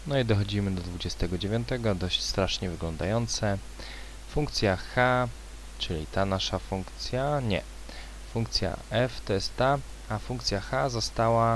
No i dochodzimy do 29, dość strasznie wyglądające. Funkcja h, czyli ta nasza funkcja, nie. Funkcja f to jest ta, a funkcja h została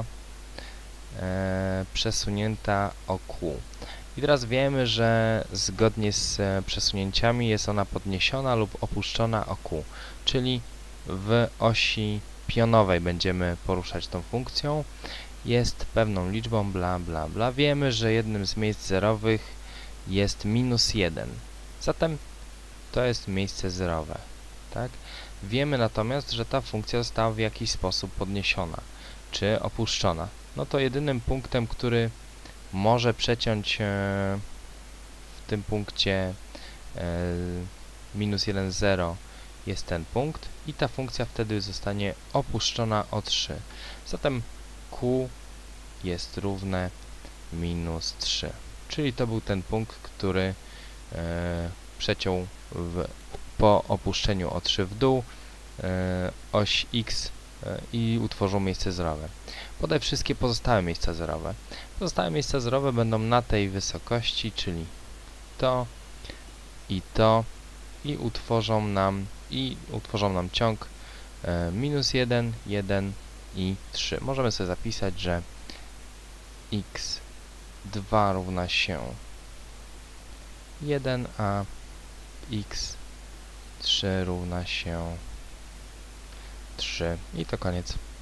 przesunięta o q. I teraz wiemy, że zgodnie z przesunięciami jest ona podniesiona lub opuszczona o q, czyli w osi pionowej będziemy poruszać tą funkcją. Jest pewną liczbą, bla, bla, bla. Wiemy, że jednym z miejsc zerowych jest -1. Zatem to jest miejsce zerowe, tak? Wiemy natomiast, że ta funkcja została w jakiś sposób podniesiona, czy opuszczona. No to jedynym punktem, który może przeciąć w tym punkcie -1, 0 jest ten punkt i ta funkcja wtedy zostanie opuszczona o 3. Zatem q jest równe -3. Czyli to był ten punkt, który przeciął po opuszczeniu o 3 w dół oś x i utworzył miejsce zerowe. Podaj wszystkie pozostałe miejsca zerowe. Pozostałe miejsca zerowe będą na tej wysokości, czyli to i utworzą nam ciąg -1, 1 i 3. Możemy sobie zapisać, że x2 równa się 1, a x3 równa się 3 i to koniec.